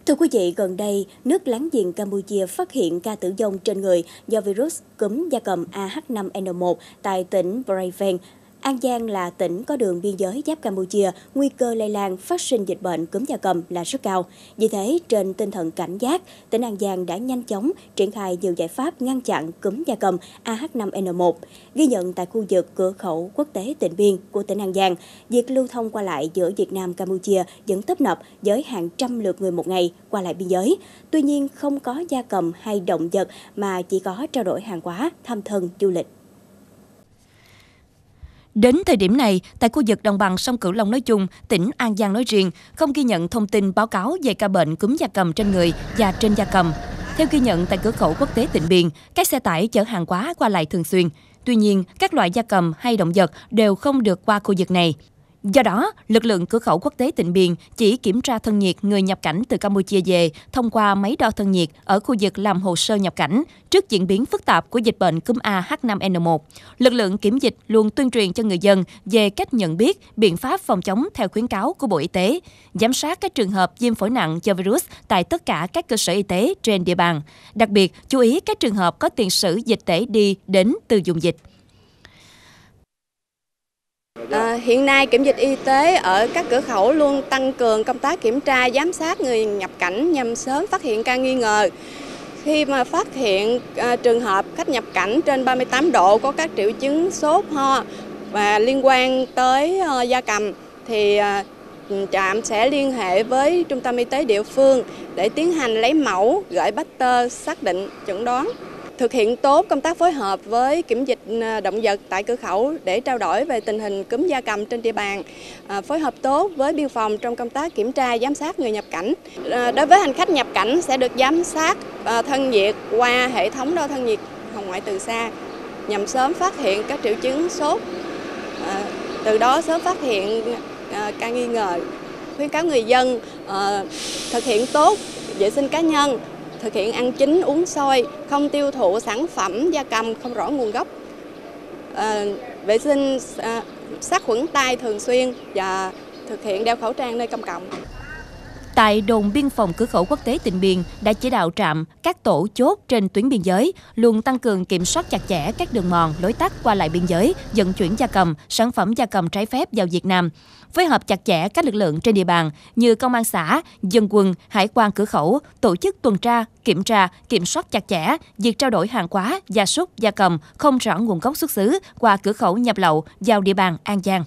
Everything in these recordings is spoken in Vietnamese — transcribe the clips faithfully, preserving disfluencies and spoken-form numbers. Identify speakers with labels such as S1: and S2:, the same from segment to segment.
S1: Thưa quý vị, gần đây, nước láng giềng Campuchia phát hiện ca tử vong trên người do virus cúm gia cầm A H năm N một tại tỉnh Breivik. An Giang là tỉnh có đường biên giới giáp Campuchia, nguy cơ lây lan phát sinh dịch bệnh cúm gia cầm là rất cao. Vì thế, trên tinh thần cảnh giác, tỉnh An Giang đã nhanh chóng triển khai nhiều giải pháp ngăn chặn cúm gia cầm A H năm N một. Ghi nhận tại khu vực cửa khẩu quốc tế Tịnh Biên của tỉnh An Giang, việc lưu thông qua lại giữa Việt Nam và Campuchia vẫn tấp nập với hàng trăm lượt người một ngày qua lại biên giới. Tuy nhiên, không có gia cầm hay động vật mà chỉ có trao đổi hàng hóa, thăm thân, du lịch.
S2: Đến thời điểm này, tại khu vực đồng bằng sông Cửu Long nói chung, tỉnh An Giang nói riêng, không ghi nhận thông tin báo cáo về ca bệnh cúm gia cầm trên người và trên gia cầm. Theo ghi nhận tại cửa khẩu quốc tế Tịnh Biên, các xe tải chở hàng hóa qua lại thường xuyên. Tuy nhiên, các loại gia cầm hay động vật đều không được qua khu vực này. Do đó, lực lượng cửa khẩu quốc tế Tịnh Biên chỉ kiểm tra thân nhiệt người nhập cảnh từ Campuchia về thông qua máy đo thân nhiệt ở khu vực làm hồ sơ nhập cảnh. Trước diễn biến phức tạp của dịch bệnh cúm A H năm N một, lực lượng kiểm dịch luôn tuyên truyền cho người dân về cách nhận biết, biện pháp phòng chống theo khuyến cáo của Bộ Y tế, giám sát các trường hợp viêm phổi nặng do virus tại tất cả các cơ sở y tế trên địa bàn. Đặc biệt, chú ý các trường hợp có tiền sử dịch tễ đi đến từ vùng dịch.
S3: À, hiện nay kiểm dịch y tế ở các cửa khẩu luôn tăng cường công tác kiểm tra, giám sát người nhập cảnh nhằm sớm phát hiện ca nghi ngờ. Khi mà phát hiện à, trường hợp khách nhập cảnh trên ba mươi tám độ có các triệu chứng sốt, ho và liên quan tới à, gia cầm thì à, trạm sẽ liên hệ với trung tâm y tế địa phương để tiến hành lấy mẫu, gửi Pasteur xác định chẩn đoán. Thực hiện tốt công tác phối hợp với kiểm dịch động vật tại cửa khẩu để trao đổi về tình hình cúm gia cầm trên địa bàn, à, phối hợp tốt với biên phòng trong công tác kiểm tra, giám sát người nhập cảnh. À, đối với hành khách nhập cảnh sẽ được giám sát à, thân nhiệt qua hệ thống đo thân nhiệt hồng ngoại từ xa nhằm sớm phát hiện các triệu chứng sốt, à, từ đó sớm phát hiện à, ca nghi ngờ. Khuyến cáo người dân à, thực hiện tốt vệ sinh cá nhân, thực hiện ăn chín, uống sôi, không tiêu thụ sản phẩm gia cầm không rõ nguồn gốc, à, vệ sinh à, sát khuẩn tay thường xuyên và thực hiện đeo khẩu trang nơi công cộng.
S2: Tại đồn biên phòng cửa khẩu quốc tế Tịnh Biên đã chỉ đạo trạm các tổ chốt trên tuyến biên giới luôn tăng cường kiểm soát chặt chẽ các đường mòn, lối tắt qua lại biên giới, vận chuyển gia cầm, sản phẩm gia cầm trái phép vào Việt Nam. Phối hợp chặt chẽ các lực lượng trên địa bàn như công an xã, dân quân, hải quan cửa khẩu, tổ chức tuần tra, kiểm tra, kiểm soát chặt chẽ việc trao đổi hàng hóa, gia súc, gia cầm không rõ nguồn gốc xuất xứ qua cửa khẩu nhập lậu vào địa bàn An Giang.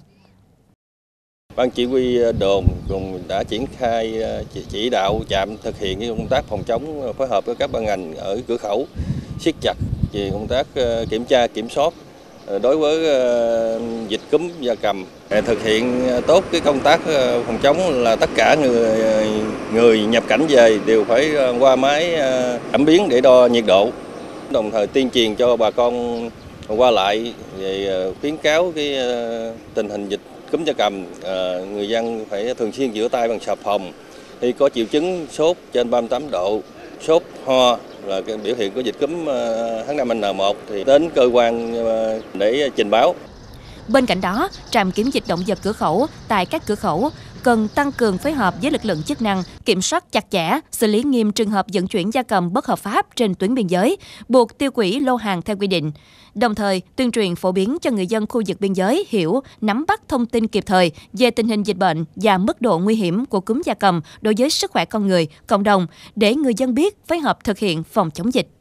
S4: Ban chỉ huy đồn cũng đã triển khai chỉ đạo trạm thực hiện công tác phòng chống, phối hợp với các ban ngành ở cửa khẩu siết chặt về công tác kiểm tra kiểm soát đối với dịch cúm gia cầm, thực hiện tốt cái công tác phòng chống là tất cả người người nhập cảnh về đều phải qua máy cảm biến để đo nhiệt độ, đồng thời tuyên truyền cho bà con qua lại về khuyến cáo cái tình hình dịch cúm gia cầm, à, người dân phải thường xuyên rửa tay bằng xà phòng. Khi có triệu chứng sốt trên ba mươi tám độ, sốt, ho là cái biểu hiện của dịch cúm H năm N một thì đến cơ quan để trình báo.
S2: Bên cạnh đó, trạm kiểm dịch động vật cửa khẩu tại các cửa khẩu cần tăng cường phối hợp với lực lượng chức năng, kiểm soát chặt chẽ, xử lý nghiêm trường hợp vận chuyển gia cầm bất hợp pháp trên tuyến biên giới, buộc tiêu hủy lô hàng theo quy định. Đồng thời, tuyên truyền phổ biến cho người dân khu vực biên giới hiểu, nắm bắt thông tin kịp thời về tình hình dịch bệnh và mức độ nguy hiểm của cúm gia cầm đối với sức khỏe con người, cộng đồng để người dân biết phối hợp thực hiện phòng chống dịch.